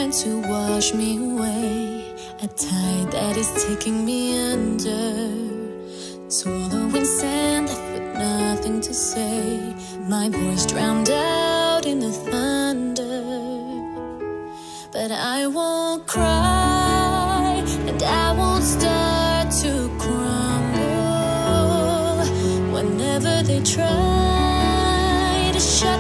meant to wash me away, a tide that is taking me under, swallowing sand left with nothing to say, my voice drowned out in the thunder. But I won't cry, and I won't start to crumble whenever they try to shut